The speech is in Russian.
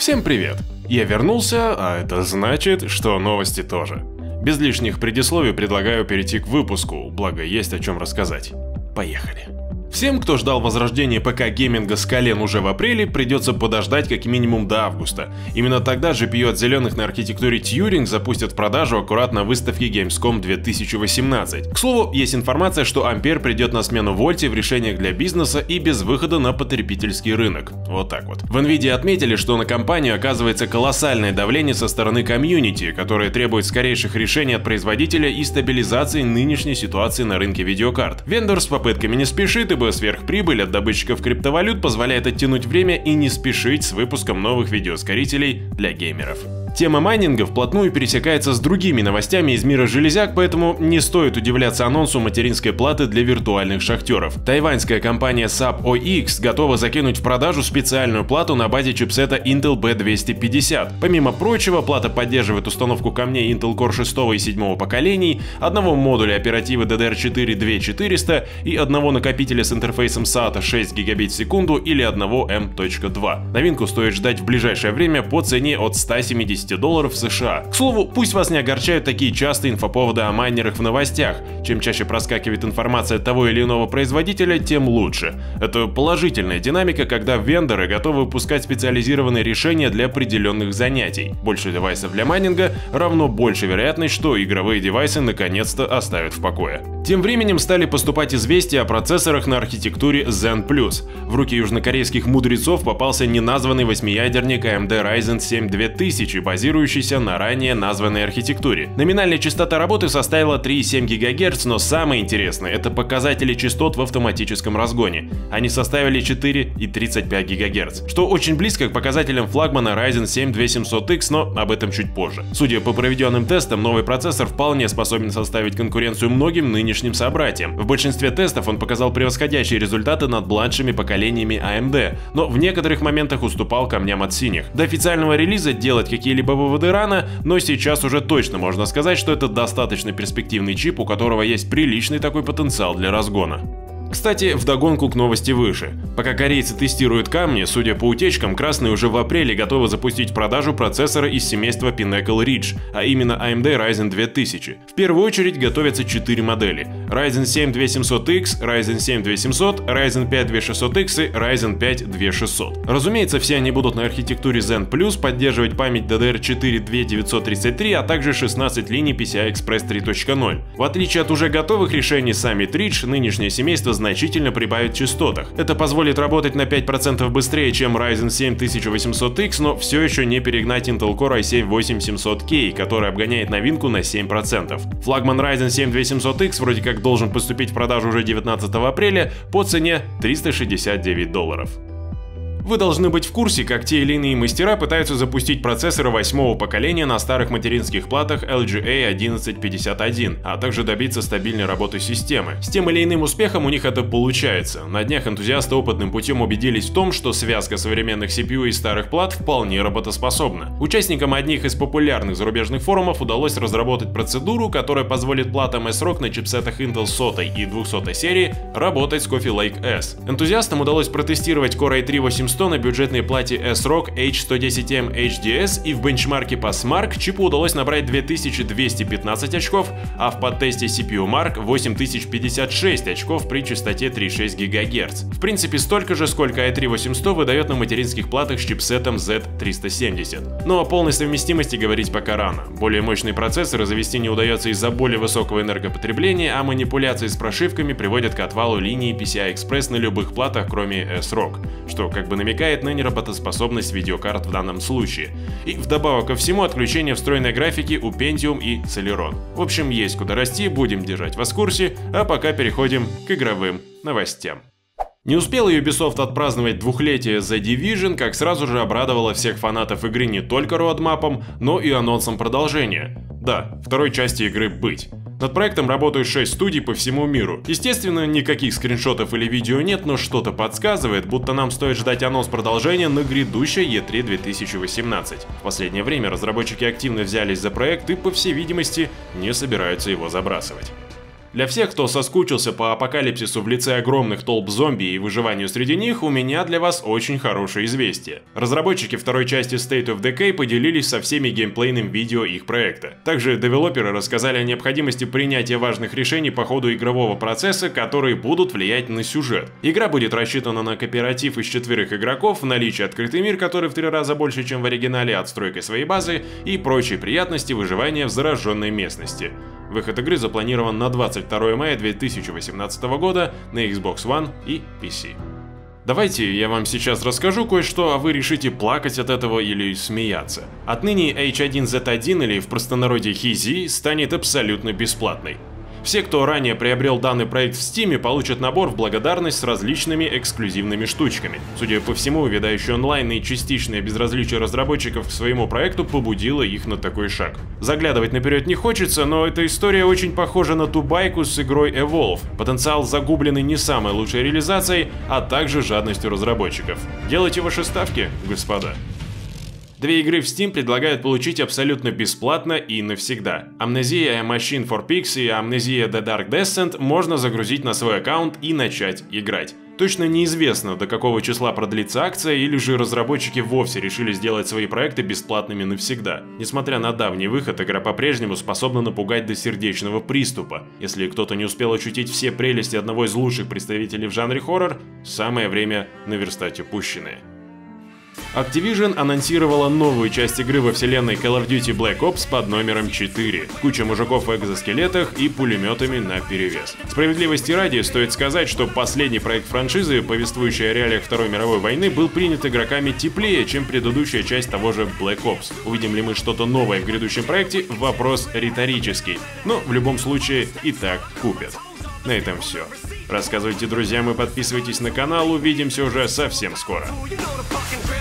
Всем привет! Я вернулся, а это значит, что новости тоже. Без лишних предисловий предлагаю перейти к выпуску, благо есть о чем рассказать. Поехали! Всем, кто ждал возрождения ПК-гейминга с колен уже в апреле, придется подождать как минимум до августа. Именно тогда GPU от зеленых на архитектуре Turing запустят в продажу аккуратно на выставке Gamescom 2018. К слову, есть информация, что Ampere придет на смену Вольте в решениях для бизнеса и без выхода на потребительский рынок. Вот так вот. В Nvidia отметили, что на компанию оказывается колоссальное давление со стороны комьюнити, которое требует скорейших решений от производителя и стабилизации нынешней ситуации на рынке видеокарт. Вендор с попытками не спешит, ибо сверхприбыль от добытчиков криптовалют позволяет оттянуть время и не спешить с выпуском новых видеоускорителей для геймеров. Тема майнинга вплотную пересекается с другими новостями из мира железяк, поэтому не стоит удивляться анонсу материнской платы для виртуальных шахтеров. Тайваньская компания SAP-OX готова закинуть в продажу специальную плату на базе чипсета Intel B250. Помимо прочего, плата поддерживает установку камней Intel Core 6 и 7 поколений, одного модуля оперативы DDR4 2400 и одного накопителя с интерфейсом SATA 6 гигабит в секунду или одного M.2. Новинку стоит ждать в ближайшее время по цене от $170 США. К слову, пусть вас не огорчают такие частые инфоповоды о майнерах в новостях. Чем чаще проскакивает информация от того или иного производителя, тем лучше. Это положительная динамика, когда вендоры готовы выпускать специализированные решения для определенных занятий. Больше девайсов для майнинга равно больше вероятность, что игровые девайсы наконец-то оставят в покое. Тем временем стали поступать известия о процессорах на архитектуре Zen+. В руки южнокорейских мудрецов попался неназванный восьмиядерник AMD Ryzen 7 2000, базирующийся на ранее названной архитектуре. Номинальная частота работы составила 3,7 ГГц, но самое интересное — это показатели частот в автоматическом разгоне. Они составили 4,35 ГГц, что очень близко к показателям флагмана Ryzen 7 2700X, но об этом чуть позже. Судя по проведенным тестам, новый процессор вполне способен составить конкуренцию многим нынешним собратьям. В большинстве тестов он показал превосходящие результаты над младшими поколениями AMD, но в некоторых моментах уступал камням от синих. До официального релиза делать какие-либо выводы рано, но сейчас уже точно можно сказать, что это достаточно перспективный чип, у которого есть приличный такой потенциал для разгона. Кстати, вдогонку к новости выше. Пока корейцы тестируют камни, судя по утечкам, красные уже в апреле готовы запустить в продажу процессоры из семейства Pinnacle Ridge, а именно AMD Ryzen 2000. В первую очередь готовятся 4 модели: Ryzen 7 2700X, Ryzen 7 2700, Ryzen 5 2600X и Ryzen 5 2600. Разумеется, все они будут на архитектуре Zen+, поддерживать память DDR4 2933, а также 16 линий PCI Express 3.0. В отличие от уже готовых решений Summit Ridge, нынешнее семейство значительно прибавит в частотах. Это позволит работать на 5% быстрее, чем Ryzen 7 1800X, но все еще не перегнать Intel Core i7 8700K, который обгоняет новинку на 7%. Флагман Ryzen 7 2700X вроде как должен поступить в продажу уже 19 апреля по цене $369. Вы должны быть в курсе, как те или иные мастера пытаются запустить процессоры 8-го поколения на старых материнских платах LGA 1151, а также добиться стабильной работы системы. С тем или иным успехом у них это получается. На днях энтузиасты опытным путем убедились в том, что связка современных CPU и старых плат вполне работоспособна. Участникам одних из популярных зарубежных форумов удалось разработать процедуру, которая позволит платам S-Rock на чипсетах Intel 100 и 200 серии работать с Coffee Lake S. Энтузиастам удалось протестировать Core i3 8100 на бюджетной плате S-Rock H110M HDS, и в бенчмарке по SMARC чипу удалось набрать 2215 очков, а в подтесте CPU Mark 8056 очков при частоте 3,6 ГГц. В принципе, столько же, сколько i3 8100 выдает на материнских платах с чипсетом Z370. Но о полной совместимости говорить пока рано. Более мощные процессоры завести не удается из-за более высокого энергопотребления, а манипуляции с прошивками приводят к отвалу линии PCI Express на любых платах, кроме S-Rock, что как бы намекает на неработоспособность видеокарт в данном случае. И вдобавок ко всему отключение встроенной графики у Pentium и Celeron. В общем, есть куда расти, будем держать вас в курсе, а пока переходим к игровым новостям. Не успел Ubisoft отпраздновать двухлетие The Division, как сразу же обрадовала всех фанатов игры не только роадмапом, но и анонсом продолжения. Да, второй части игры быть. Над проектом работают 6 студий по всему миру. Естественно, никаких скриншотов или видео нет, но что-то подсказывает, будто нам стоит ждать анонс продолжения на грядущей E3 2018. В последнее время разработчики активно взялись за проект и, по всей видимости, не собираются его забрасывать. Для всех, кто соскучился по апокалипсису в лице огромных толп зомби и выживанию среди них, у меня для вас очень хорошее известие. Разработчики второй части State of Decay поделились со всеми геймплейным видео их проекта. Также девелоперы рассказали о необходимости принятия важных решений по ходу игрового процесса, которые будут влиять на сюжет. Игра будет рассчитана на кооператив из 4 игроков, наличие открытый мир, который в 3 раза больше, чем в оригинале, отстройкой своей базы и прочие приятности выживания в зараженной местности. Выход игры запланирован на 22 мая 2018 года на Xbox One и PC. Давайте я вам сейчас расскажу кое-что, а вы решите плакать от этого или смеяться. Отныне H1Z1 или в простонародье HZ станет абсолютно бесплатной. Все, кто ранее приобрел данный проект в Steam, получат набор в благодарность с различными эксклюзивными штучками. Судя по всему, увядающий онлайн и частичное безразличие разработчиков к своему проекту побудило их на такой шаг. Заглядывать наперед не хочется, но эта история очень похожа на ту байку с игрой Evolve. Потенциал загубленный не самой лучшей реализацией, а также жадностью разработчиков. Делайте ваши ставки, господа. Две игры в Steam предлагают получить абсолютно бесплатно и навсегда. Amnesia: A Machine for Pigs и Amnesia: The Dark Descent можно загрузить на свой аккаунт и начать играть. Точно неизвестно, до какого числа продлится акция, или же разработчики вовсе решили сделать свои проекты бесплатными навсегда. Несмотря на давний выход, игра по-прежнему способна напугать до сердечного приступа. Если кто-то не успел ощутить все прелести одного из лучших представителей в жанре хоррор, самое время наверстать упущенное. Activision анонсировала новую часть игры во вселенной Call of Duty Black Ops под номером 4. Куча мужиков в экзоскелетах и пулеметами наперевес. Справедливости ради, стоит сказать, что последний проект франшизы, повествующий о реалиях Второй мировой войны, был принят игроками теплее, чем предыдущая часть того же Black Ops. Увидим ли мы что-то новое в грядущем проекте? Вопрос риторический. Но в любом случае и так купят. На этом все. Рассказывайте друзьям и подписывайтесь на канал, увидимся уже совсем скоро.